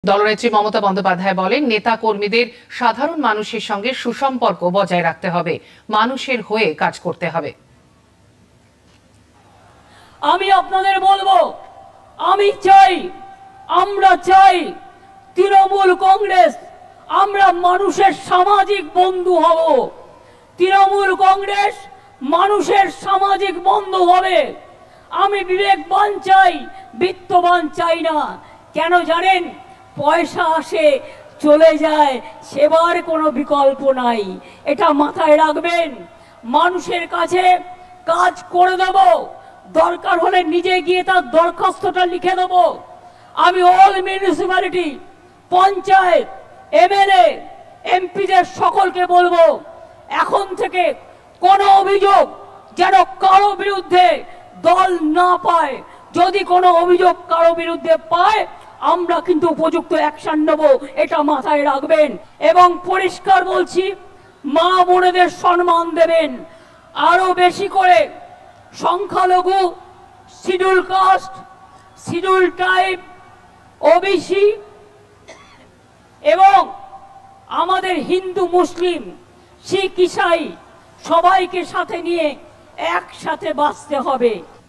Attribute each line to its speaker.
Speaker 1: দলনেত্রী মমতা বন্দ্যোপাধ্যায় বলেন, নেতা কর্মীদের সাধারণ মানুষের সঙ্গে সুসম্পর্ক বজায় রাখতে হবে, মানুষের হয়ে কাজ করতে হবে।
Speaker 2: আমি আপনাদের বলবো, আমরা চাই তৃণমূল কংগ্রেস, আমরা মানুষের সামাজিক বন্ধু হব। তৃণমূল কংগ্রেস মানুষের সামাজিক বন্ধু হবে। আমি বিবেকবান চাই, বিত্তবান চাই না। কেন জানেন? পয়সা আসে চলে যায়, সেবার কোনো বিকল্প নাই। এটা মাথায় রাখবেন। মানুষের কাছে কাজ করে দেব, দরকার হলে নিজে গিয়ে তার দরখাস্তটা লিখে দেব। আমি অল মিউনিসিপ্যালিটি, পঞ্চায়েত, এমএলএ, এমপিদের সকলকে বলবো, এখন থেকে কোনো অভিযোগ যেন কারো বিরুদ্ধে দল না পায়। যদি কোনো অভিযোগ কারো বিরুদ্ধে পায়, আমরা কিন্তু উপযুক্ত অ্যাকশন নেব, এটা মাথায় রাখবেন। এবং পরিষ্কার বলছি, মা বোনেদের সম্মান দেবেন। আরো বেশি করে সংখ্যালঘু, schedule caste, schedule tribe, OBC এবং আমাদের হিন্দু, মুসলিম, শিখ, ইসাই সবাইকে সাথে নিয়ে একসাথে বাঁচতে হবে।